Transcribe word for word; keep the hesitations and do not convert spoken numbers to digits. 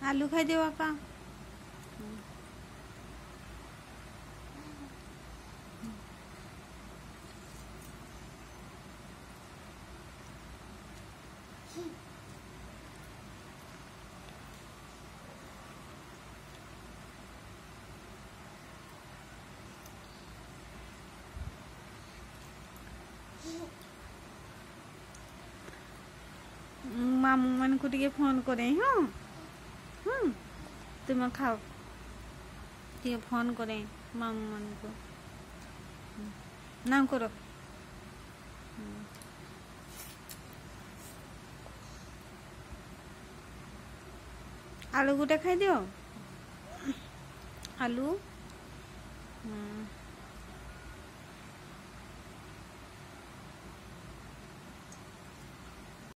आलू खाई दे बापा। मामू मन को टिके फोन करे हाँ हम्म तुम खाओ टिके फोन करे मामू मन को ना करो। आलू गुटे खाई दियो आलू।